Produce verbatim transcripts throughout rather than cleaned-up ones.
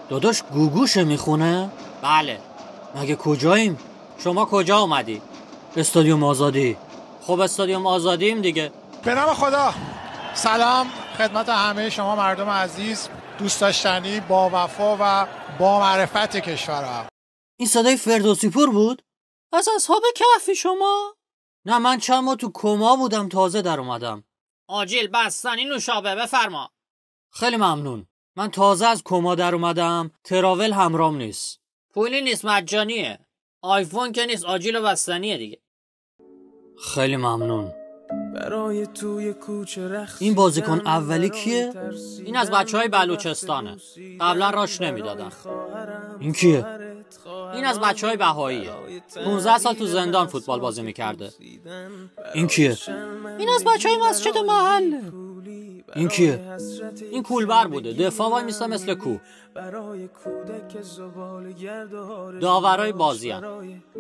داداش گوگوشه میخونه؟ بله. مگه کجاییم؟ شما کجا اومدی؟ استادیوم آزادی. خب استادیوم آزادیم دیگه. به نام خدا. سلام خدمت همه شما مردم عزیز، دوست داشتنی، با وفا و با معرفت کشورم. این صدای فردوسی پور بود؟ از اصحاب کهفی شما؟ نه من چند ماه تو کما بودم، تازه در اومدم. آجیل بستنی نوشابه بفرما. خیلی ممنون. من تازه از کما در اومدم، تراول همرام نیست. پولی نیست، مجانیه. آیفون که نیست، آجیل و بستنیه دیگه. خیلی ممنون. برای توی کوچه این بازیکن اولی کیه؟ این از بچهای بلوچستانه. قبلا راش نمیدادن. این کیه؟ این از بچهای بهاییه. پونزده سال تو زندان فوتبال بازی میکرده. این کیه؟ این از بچهای مسجد محله. این کیه؟ این کولبر بوده، دفاع وای میسته مثل کوه. داورای بازی هم.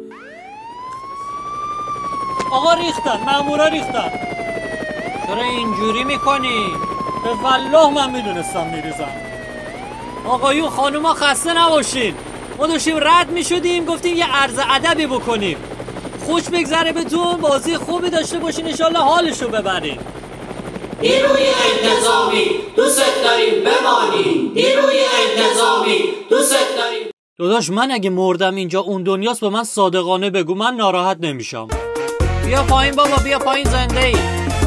آقا ریختن، مامورا ریختن. چرا اینجوری میکنی؟ به والله من میدونستم میریزم. آقایون خانوما خسته نباشین. ما داشتیم رد میشدیم، گفتیم یه عرض ادبی بکنیم. خوش بگذره بهتون، بازی خوبی داشته باشین، انشالله حالشو ببرین. نیروی انتظامی دوست داریم بمانی. نیروی انتظامی دوست داریم. داداش من اگه مردم اینجا اون دنیاست، به من صادقانه بگو، من ناراحت نمیشم. بیا پایین بابا، بیا پایین، زنده ای.